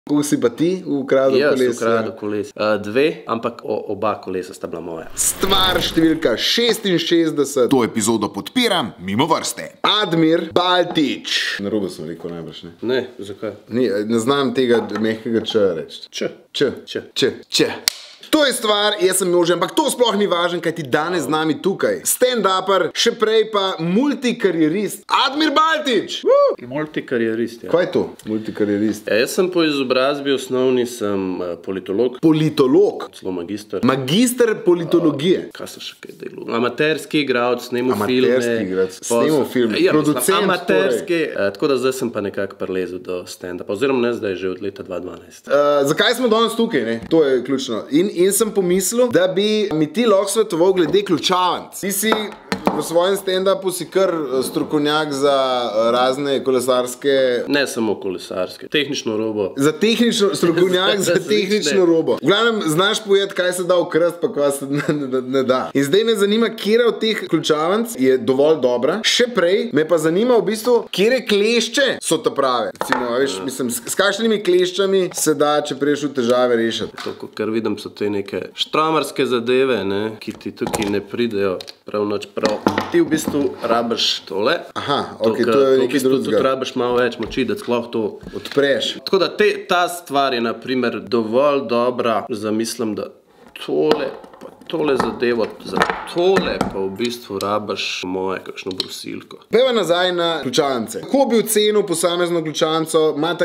Kako si pa ti ukradel kolesa? Jaz ukradel kolesa. Dve, ampak oba kolesa sta bila moja. Stvar številka 66. To epizodo podpiram mimo vrste. Admir Baltič. Narobe sem rekel najbrž, ne? Ne, zakaj? Ne znam tega mehkega č reči. Č. To je stvar, jaz sem možen, ampak to sploh ni važen, kaj ti danes z nami tukaj. Stand-upper, še prej pa multikarierist. Admir Baltič! Multikarierist, ja. Kaj je to, multikarierist? Jaz sem po izobrazbi osnovni, sem politolog. Politolog? Celo magister. Magister politologije? Kaj so še kaj delo? Amaterski igralec, snemo filme. Amaterski igralec, snemo filme. Ja, producent amaterski. Tako da zdaj sem pa nekako prilezel do stand-upa. Oziroma ne zdaj, že od leta 2012. Zakaj smo danes tukaj, ne? To je ključno. In sem pomislil, da bi mi ti lahko svetoval glede ključavnic. Ti si v svojem stand-upu si kar strokovnjak za razne kolesarske... Ne samo kolesarske, tehnično robo. Za tehnično, strokovnjak za tehnično robo. V glavnem, znaš povedati, kaj se da ukrast, pa kaj se ne da. In zdaj me zanima, kjera od teh ključavnic je dovolj dobra. Še prej me pa zanima v bistvu, kjere klešče so ta prave. Recimo, veš, mislim, s kakšnimi kleščami se da, če prejš v težave rešiti. To, kar vidim, so te neke štramarske zadeve, ne, ki ti tukaj ne pridejo prav noč prav. Ti v bistvu rabiš tole. Aha, ok, to je nekaj drugega. Tudi rabiš malo več moči, da sploh to odpreš. Tako da ta stvar je, na primer, dovolj dobra, zamislim, da tole zadevo, za tole pa v bistvu rabiš moje kakšno brusilko. Pejva nazaj na ključavnice. Kako bi ocenil posamezno ključavnico?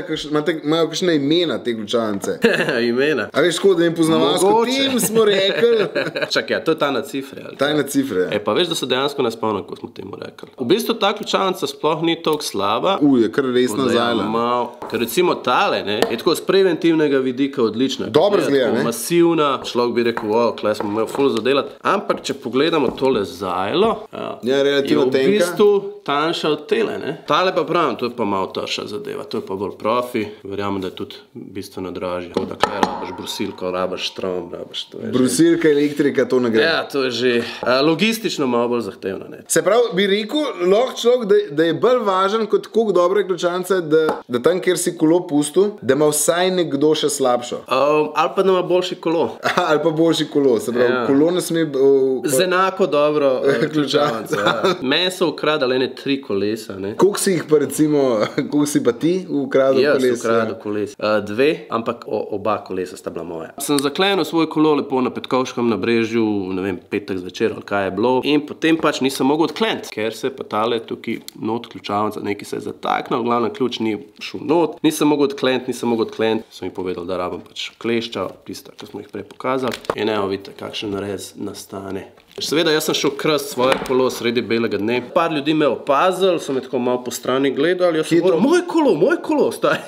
Imajo kakšne imena te ključavnice? Imena? A veš, da jim poznavalsko tim smo rekli? Čakaj, ja, to je tajna cifra. Tajna cifra, ja. Pa veš, da se dejansko ne spomnim, ko smo temu rekli. V bistvu ta ključavnica sploh ni toliko slaba. Je kar resna zajla. Ker recimo tale, ne, je tako z preventivnega vidika odlična. Dobro zgleda, ne? Masivna, človek bi rekel, kle smo imeli ful zadelati. Ampak, če pogledamo tole zajlo, je relativno tenka. Je v bistvu tanjša od tele, ne? Tale pa pravim, to je pa malo trša zadeva, to je pa bolj profi, verjamem, da je tudi bistveno dražje. Tako da kle rabiš brusilko, rabiš strom, rabiš to je že... Brusilka, elektrika, to ne gre. Ja, to je že logistično malo bolj zahtevno, ne? Se pravi, bi rekel, lahko človek, da je bolj važen kot koliko dobre ključavnice, da tam, kjer si kolo pustil, da ima vsaj nekdo še slabšo. Ali pa da ima boljši kolo. Ali pa boljši kolo, se pravi, kolo ne sme... Z enako dobro ključavnico, ja. Meni so ukradali ene 3 kolesa, ne. Koliko si jih pa recimo, koliko si pa ti ukradel kolesa? Jaz ukradel kolesa. Dve, ampak oba kolesa sta bila moja. Sem zaklenil svoj kolo lepo na Petkovškem nabrežju, ne vem, petek zvečer ali kaj je bilo. In potem pač nisem mogel odkleniti, ker se pa tale tukaj not ključavnica, nekaj se je zataknil, glavno ključ ni šel not. Nisem mogel odkleniti. Sem mi povedal, da rabim pač klešča, tista, ki smo jih prej pokazali. In evo, vidite, kakšen rez nastane. Seveda, jaz sem šel krast svoje kolo sredi belega dne. Par ljudi me opazili, so me tako malo po strani gledali. Jaz sem govoril, moj kolo, staj.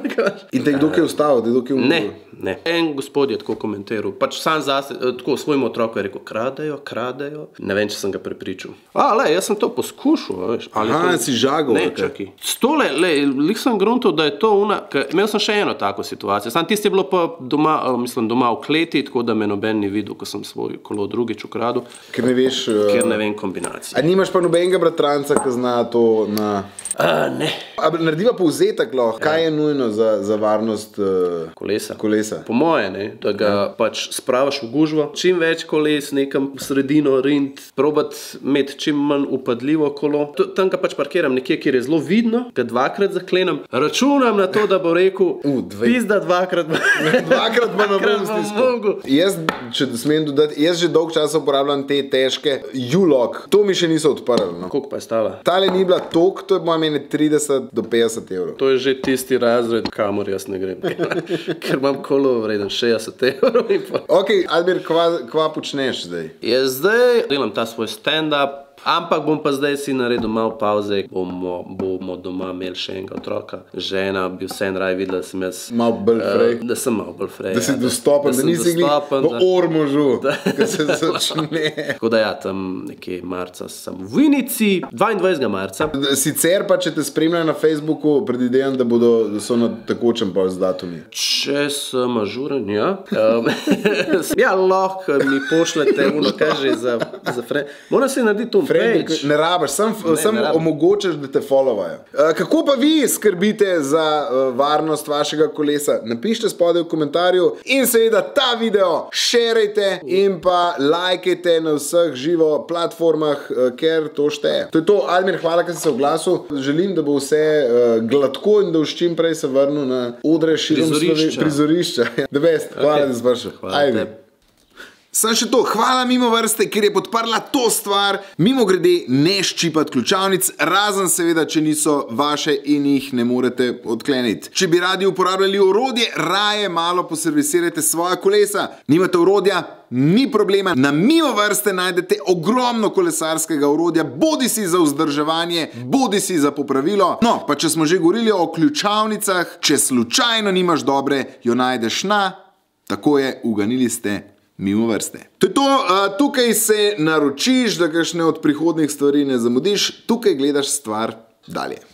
In te kdo je ustavil? Ne. En gospod je tako komentiral. Pač sam zase, tako svojemu otroku je rekel, kradejo. Ne vem, če sem ga prepričal. Jaz sem to poskušal, veš. Si žagal. Ne, čakaj. Stole, lih sem gruntal, da je to imel sem še eno tako situacijo. Sam tisti je bilo pa doma v kleti, tako da me noben ni videl, ko sem svoj kolo drugič ukradel. Ker ne veš... Ker ne vem kombinacije. A nimaš pa nobenega bratranca, ki zna to na... Ne. Narediva povzetek lahko, kaj je nujno za varnost kolesa? Po moje, ne, da ga pač spravaš v gužvo, čim več koles, nekam v sredino rind, probat imeti čim manj upadljivo kolo. Tam ga pač parkiram nekje, kjer je zelo vidno, ga dvakrat zaklenem, računam na to, da bo rekel, pizda dvakrat pa na bom stisku. Jaz, če smem dodati, jaz že dolg časa uporabljam te težke U-lock. To mi še niso odprli. Koliko pa je stala? Tale ni bila tok, to je moja meni 30 do 50 evrov. To je že tisti razred, kamor jaz ne grem. Ker imam kolo vreden 60 evrov. Ok, Admir, kva počneš zdaj? Jaz zdaj delam ta svoj stand-up, ampak bom pa zdaj si naredil malo pauze, bomo doma imeli še enega otroka. Žena bi vse raj videla, da sem jaz... Malo bolj frej. Da sem malo bolj frej. Da si dostopen, da nisi glih v Ormožu, ko se začne. Tako da ja, tam nekje marca sem v Vinici, 22. marca. Sicer pa, če te spremljajo na Facebooku, predvidevam, da so na tekočem pa z datumi. Če sem ažuren, ja. Ja, lahko mi pošljete, kaj že za Moram se narediti to page. Ne rabiš, sem omogočaš, da te followajo. Kako pa vi skrbite za varnost vašega kolesa? Napišite spodaj v komentarju in seveda ta video šerajte in pa lajkajte na vseh živo platformah, ker to šteje. To je to, Admir, hvala, ker si se oglasil. Želim, da bo vse gladko in da boš čim prej se vrnil na odre prizorišča. The best, hvala, da si prišel. Hvala. Sem še to, hvala Mimovrste, ker je podprla to stvar. Mimo grede, ne ščipati ključavnic, razen seveda, če niso vaše in jih ne morete odkleniti. Če bi radi uporabljali orodje, raje malo poservisirajte svoja kolesa. Nimate orodja? Ni problema. Na Mimovrste najdete ogromno kolesarskega orodja, bodi si za vzdrževanje, bodi si za popravilo. No, pa če smo že govorili o ključavnicah, če slučajno nimaš dobre, jo najdeš na, tako je, uganili ste, Mimovrste. To je to, tukaj se naročiš, da kakšne od prihodnih stvari ne zamudiš, tukaj gledaš stvar dalje.